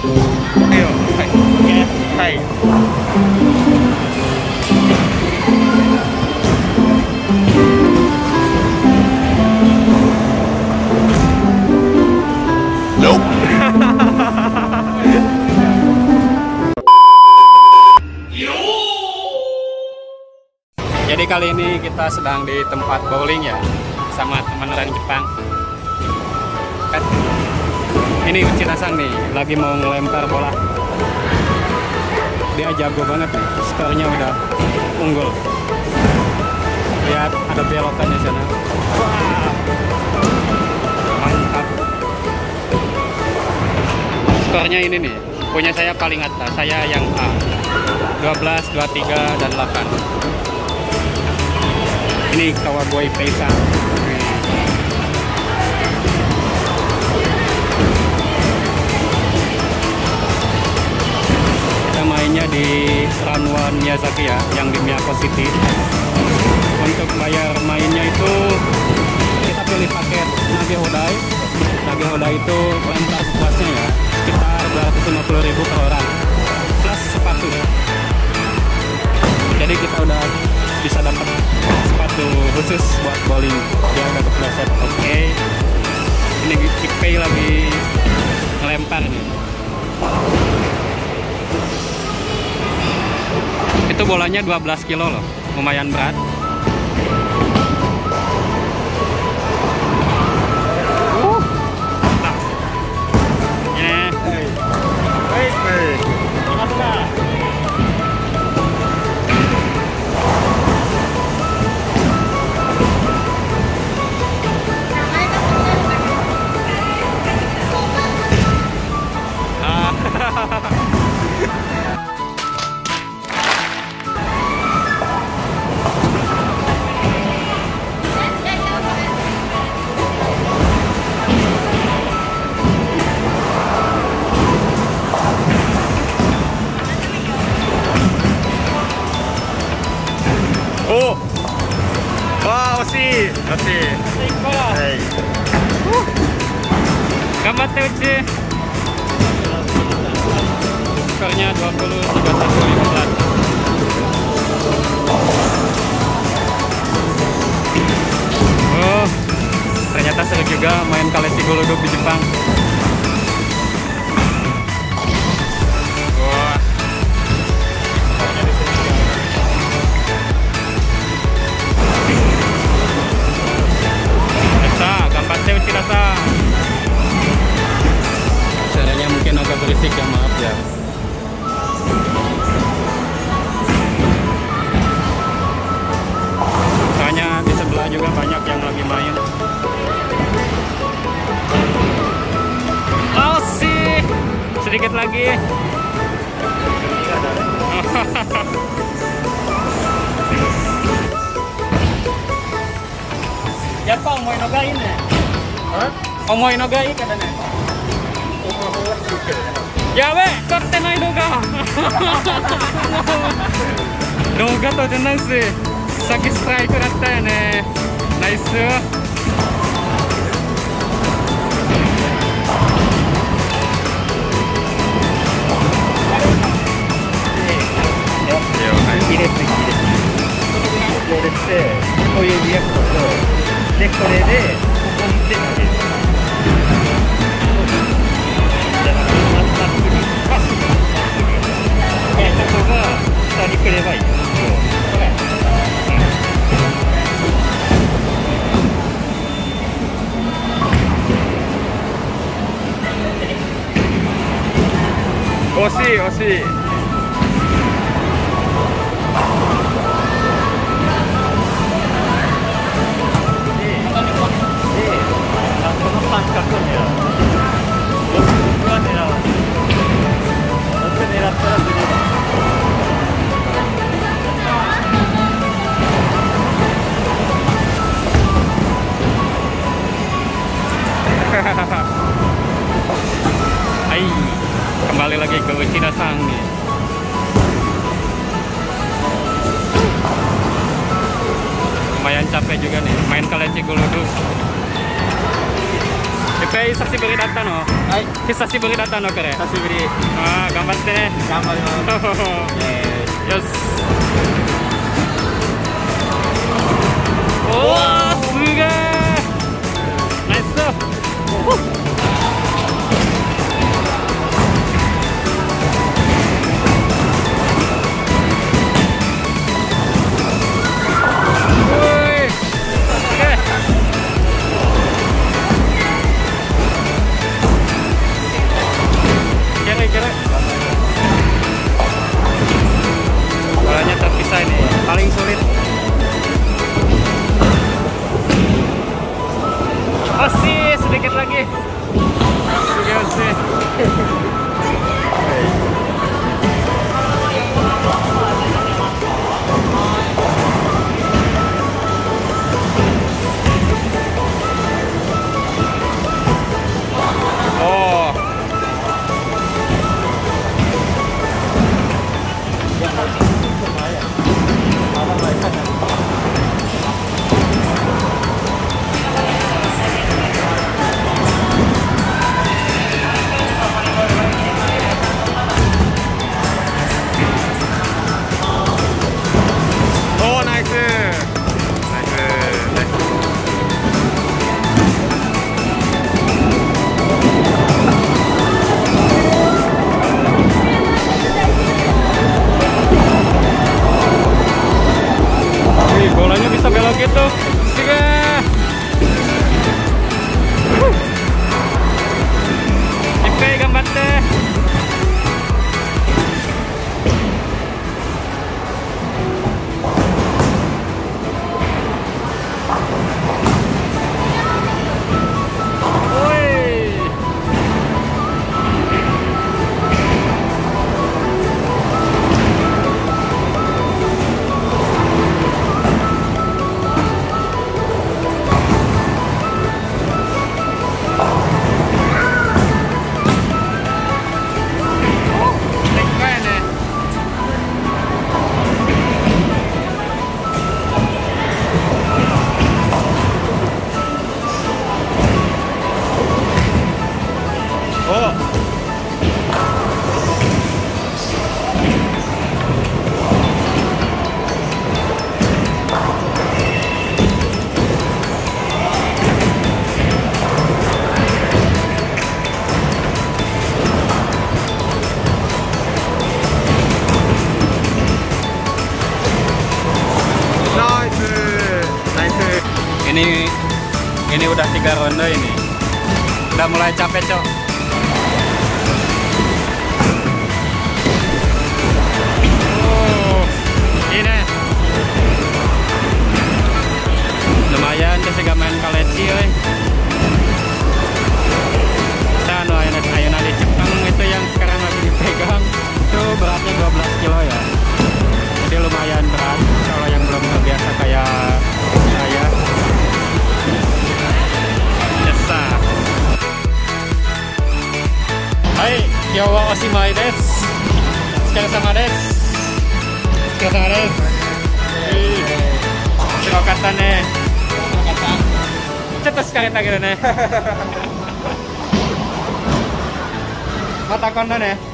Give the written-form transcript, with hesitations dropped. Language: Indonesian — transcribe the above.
Ayo, hai. Ya, hai. Jadi kali ini kita sedang di tempat bowling ya, sama teman orang Jepang. Ini Uchi-san nih, lagi mau ngelempar bola. Dia jago banget nih, skornya udah unggul. Lihat, ada belokan di sana. Wah, mantap. Skornya ini nih, punya saya paling atas, saya yang A. 12, 23, dan 8. Ini Kawagoi Peisa. Kita mainnya di Ranwan Miyazaki ya, yang di Miyako City. Untuk bayar mainnya itu kita pilih paket Nage Hodai. Nage Hodai itu lempar sepuasnya ya, sekitar 250.000 per orang, plus sepatu ya. Jadi kita udah bisa dapat sepatu khusus buat bowling. Dia udah kepleset. Oke. Ini Kipei lagi ngelempar nih. Itu bolanya 12 kilo loh, lumayan berat. Mantap. Ini. Oh, wow,惜しい。はい。Gambatte Uchi. Skornya 20, 31, 15. Oh, ternyata seru juga main kalesi goluduk di Jepang. Wah. Gambatte Uchi-san. Suaranya mungkin agak berisik ya, maaf ya. Soalnya di sebelah juga banyak yang lagi main. Oh sih, sedikit lagi. Ya Pak, omoi no ga ii ne. Omoi no ga ii kada ne. Yabe,撮ってない動画。動画撮ってないし、さっきストライクだったよね。ナイス。入れてこういうリアクションとで、これでここに手投げる。ここが下に来ればいい。惜しい惜しい。この三角を狙う。僕は狙わない。僕狙ったらずれる。Hai, kembali lagi ke Uchi-san nih. Lumayan capek juga nih main kaleci goluduk. 久しぶりだったの？ はい。 久しぶりだったのこれ。 久しぶり。 ああ、頑張ってね。 頑張ります。 よし。おお、すげえ。ナイス。Bolanya terpisah ini, paling sulit. Masih sedikit lagi. Masih. Bolanya bisa belok gitu. Oke, gambatte. Ini udah 3 ronde ini. Udah mulai capek, Cok. Ini. Lumayan tuh sih main kaleci euy. Dan ayeuna di Jepang itu yang sekarang lagi dipegang itu beratnya 12 kilo ya. Jadi lumayan berat kalau yang belum terbiasa kayak saya. Hai, Kyowa Oshimai desu. Otsukaresama desu. Otsukaresama desu. Shirokata ne. Chotto shikareta kedo ne. Mata kondo ne.